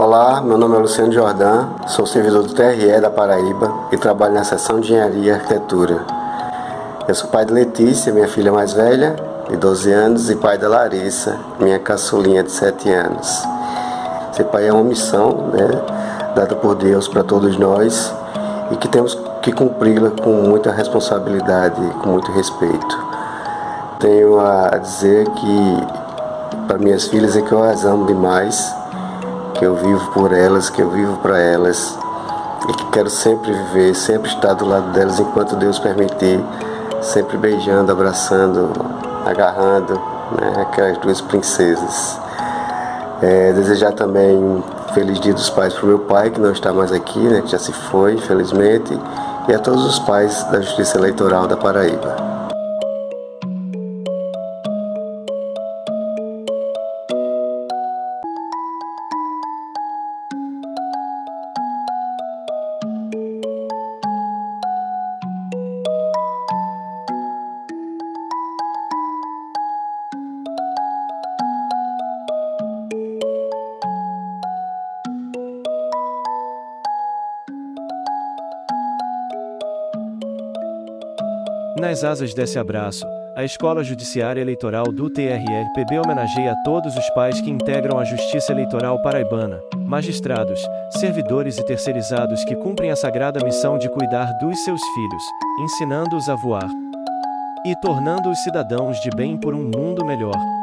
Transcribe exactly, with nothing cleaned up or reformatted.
Olá, meu nome é Luciano Jordão, sou servidor do T R E da Paraíba e trabalho na seção de Engenharia e Arquitetura. Eu sou pai de Letícia, minha filha mais velha, de doze anos, e pai da Larissa, minha caçulinha de sete anos. Ser pai é uma missão, né, dada por Deus para todos nós e que temos que cumpri-la com muita responsabilidade e com muito respeito. Tenho a dizer que para minhas filhas é que eu as amo demais, que eu vivo por elas, que eu vivo para elas e que quero sempre viver, sempre estar do lado delas enquanto Deus permitir, sempre beijando, abraçando, agarrando, né, aquelas duas princesas. É, desejar também um feliz dia dos pais para o meu pai, que não está mais aqui, né, que já se foi, infelizmente, e a todos os pais da Justiça Eleitoral da Paraíba. Nas asas desse abraço, a Escola Judiciária Eleitoral do T R E P B homenageia todos os pais que integram a Justiça Eleitoral paraibana, magistrados, servidores e terceirizados que cumprem a sagrada missão de cuidar dos seus filhos, ensinando-os a voar e tornando-os cidadãos de bem por um mundo melhor.